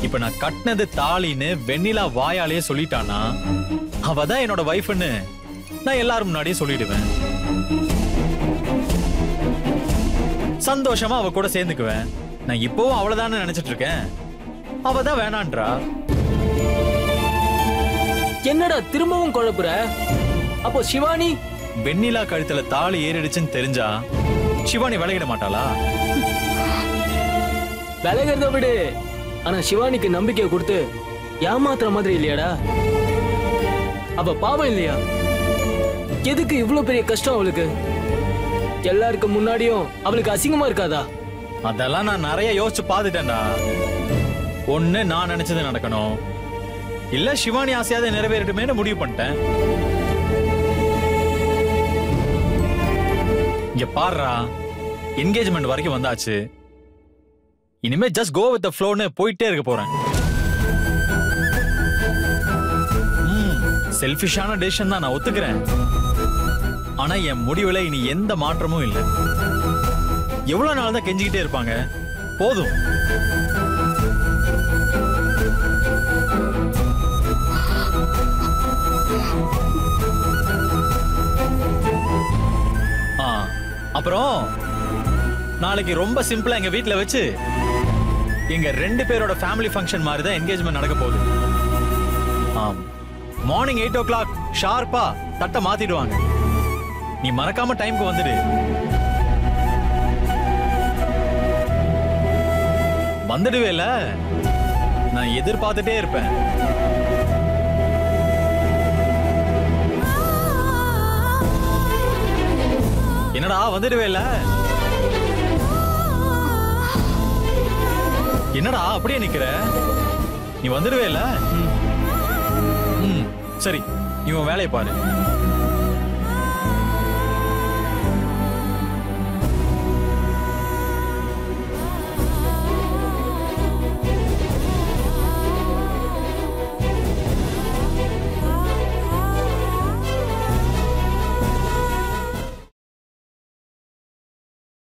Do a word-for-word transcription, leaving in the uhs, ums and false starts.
இப்ப நான் கட்டினது தாலின்னு வெண்ணிலா வாயாலேயே சொல்லிட்டானா அவதான் என்னோட வைஃப்னு நான் எல்லாரும் முன்னாடியே சொல்லிடுவேன். சந்தோஷமா அவ கூட சேர்ந்துக்குவேன். நான் இப்பவும் அவளதான்னு நினைச்சிட்டு இருக்கேன். அவதான் வேணான்றா. என்னடா திரும்பவும் குழப்புற? அப்போ சிவானி? வெண்ணிலா கழுத்துல தாலி ஏறிடுச்சுன்னு தெரிஞ்சா சிவானி விலகிட மாட்டாளா? விலகிறத விடு. ஆனா சிவானிக்கு நம்பிக்கை கொடுத்து ஏமாத்துற மாதிரி இல்லையாடா? அவ பாவம் இல்லையா? எதுக்கு இவ்வளவு பெரிய கஷ்டம் அவளுக்கு? எல்லாருக்கும் முன்னாடியும் அவளுக்கு அசிங்கமா இருக்காதா? அதெல்லாம் நான் நிறைய யோசிச்சு பாத்துட்டேன்டா. ஒண்ணு நான் நினைச்சது நடக்கணும், இல்ல சிவானி ஆசையாத நிறைவேறட்டுமேனு முடிவு பண்ணிட்டேன். இங்க பாருடா, என்கேஜ்மெண்ட் வரைக்கும் வந்தாச்சு. இனிமே ஜஸ்ட் கோ வித் தி ஃப்ளோன்னு போயிட்டே இருக்க போறேன். ம் செல்ஃபிஷான டிசிஷன் தான், நான் ஒத்துக்கிறேன். ஆனா என் முடிவுல இனி எந்த மாற்றமும் இல்லை. எவ்வளவு நாள் தான் கெஞ்சிக்கிட்டே இருப்பாங்க? போதும். அப்புறம் நாளைக்கு ரொம்ப சிம்பிளா எங்க வீட்டுல வச்சு எங்க ரெண்டு பேரோட ஃபேமிலி ஃபங்க்ஷன் மாதிரி தான் என்கேஜ்மெண்ட் நடக்க போகுது. ஆம், மார்னிங் எயிட் ஓ கிளாக் ஷார்ப்பா தட்டை மாத்திடுவாங்க. நீ மறக்காம டைம்க்கு வந்துடு. வந்துடுவேல, நான் எதிர்பார்த்துட்டே இருப்பேன். என்னடா வந்துடுவேல? என்னடா அப்படியே நிக்கிற? நீ வந்துடுவேல? ம் சரி, நீ உன் வேலையை பாரு.